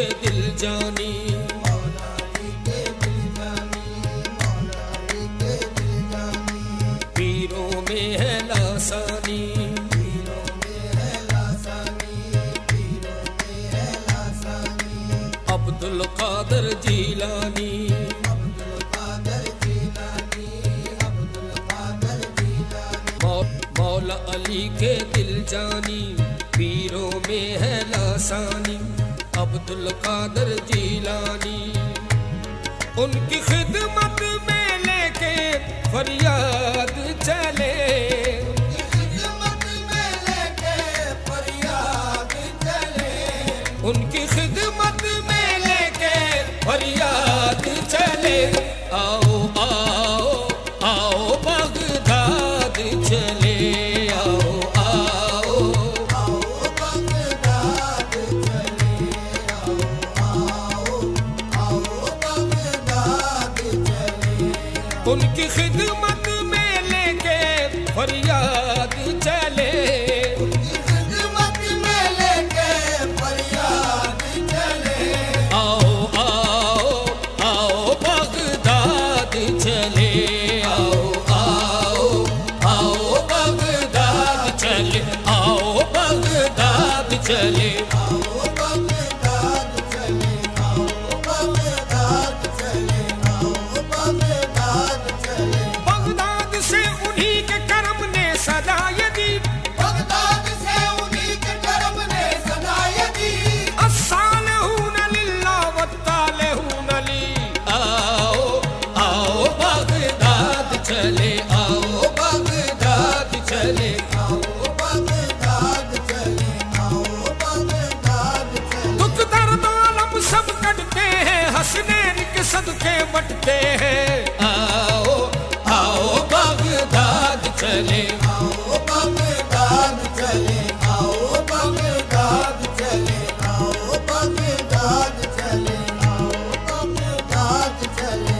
के दिल जानी, मौला अली के दिल जानी, मौला अली के दिल जानी। पीरों में है लासानी, पीरों में है लासानी, पीरों में है लासानी। अब्दुल कादर जीलानी, अब्दुल कादर जीलानी, अब्दुल कादर जीलानी। मौला अली के दिल जानी, पीरों में है लासानी, अब्दुल कादर जीलानी। उनकी खिदमत में लेके फरियाद चले, उनकी खिदमत में लेके फरियाद चले, उनकी खिदमत में लेके फरियाद चले। आओ आओ आओ बगदाद चले, आओ आओ आओ बगदाद चले, आओ आओ आओ बगदाद चले। उनकी खिदमत में लेके फरियाद चले, उनकी खिदमत में लेके फरियाद चले। आओ आओ आओ बगदाद चले, आओ आओ आओ बगदाद चले, आओ बगदाद चले। आओ बगदाद चले, आओ बगदाद चले, आओ बगदाद चले। बगदाद से उन्हीं के करम ने सदाए दी, बगदाद से उन्हीं के करम ने सदाए दी। अस्सालहून लिल्लाह वत्तालहून ली। आओ आओ बगदाद चले, आओ बगदाद चले। आओ बगदाद चले, आओ बगदाद चले। दुख दर्द आलम सब कटते हैं, हसनैन के सदके बटते हैं। आओ आओ बगदाद चले, आओ बगदाद चले, आओ बगदाद चले, आओ बगदाद चले, आओ बगदाद चले।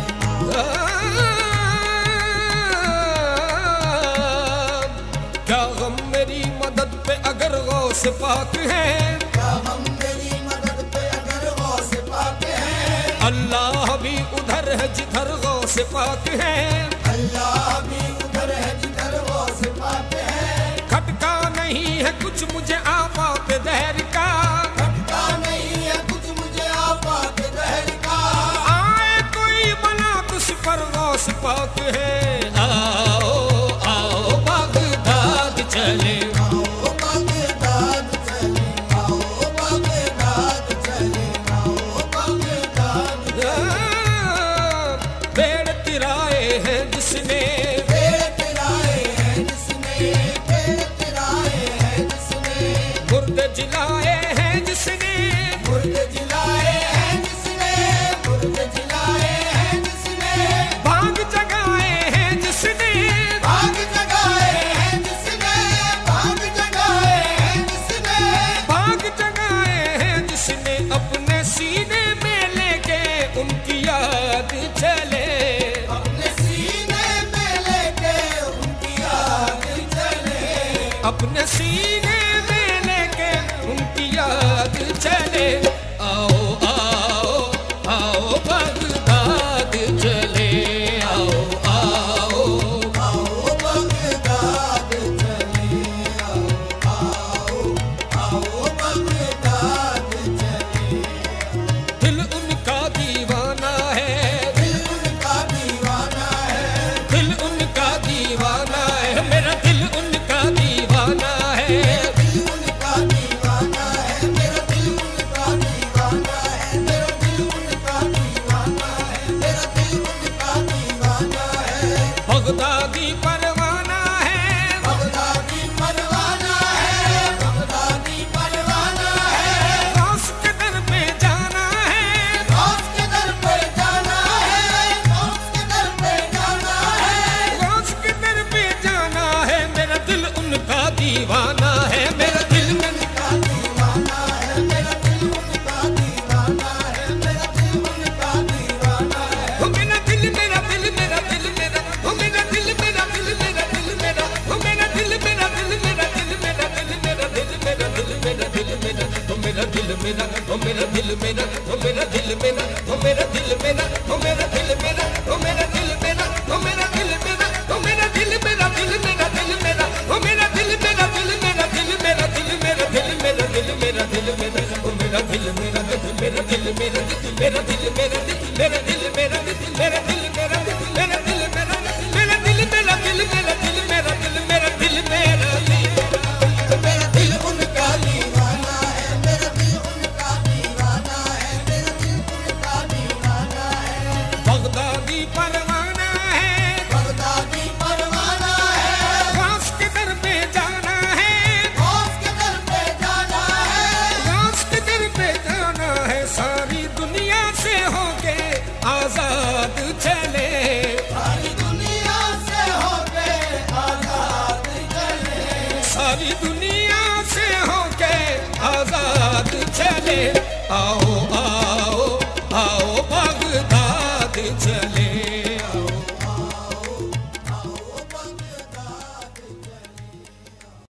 क्या गम मेरी मदद पे अगर गौस पाक है, क्या हम मेरी मदद पे अगर गौस पाक है। अल्लाह भी उधर है जिधर गौस पाक है। अल्लाह भी उधर है जिधर गौस पाक है। खटका नहीं है कुछ मुझे आफात दहर का, खटका नहीं है कुछ मुझे आफात दहर का। आए कोई बला तुझ पर गौस पाक है। आओ आओ बगदाद चले, आओ बगदाद चले, आओ बगदाद चले, आओ बगदाद। पेड़ तिराए हैं जिसने, पेड़ तिराए हैं जिसने, पेड़ तिराए हैं जिसने। मुर्दे जिलाए हैं जिसने, मुर्दे जिलाए हैं जिसने, मुर्दे जिलाए हैं जिसने। भाग जगाए हैं जिसने, भाग जगाए हैं जिसने, भाग जगाए हैं जिसने। भाग जगाए हैं जिसने। अपने सीने में लेके उनकी याद चले, अपने सीने में लेके उनकी याद चले। अपने सीने में लेके उनकी याद चले। आओ आओ आओ बगदाद चले, आओ आओ आओ बगदाद चले, आओ आओ आओ बगदाद चले। दिल उनका दीवाना है, दिल उनका दीवाना है, दिल उनका दीवाना है, मेरा दिल उनका दीवाना है। मेरा दिल मेरा ओ मेरा दिल मेरा ओ मेरा दिल मेरा ओ मेरा दिल मेरा ओ मेरा दिल मेरा ओ मेरा दिल मेरा ओ मेरा दिल मेरा दिल मेरा दिल मेरा ओ मेरा दिल मेरा दिल मेरा दिल मेरा दिल मेरा दिल मेरा दिल मेरा दिल मेरा ओ मेरा दिल मेरा दिल मेरा दिल मेरा मेरा दिल मेरा मेरा दिल मेरा मेरा दिल मेरा मेरा दिल मेरा मेरा दिल मेरा दिल मेरा दिल मेरा दिल मेरा दिल मेरा मेरा दिल उनका दीवाना है, मेरा दिल उनका दीवाना है, मेरा दिल उनका दीवाना है। बगदादी पर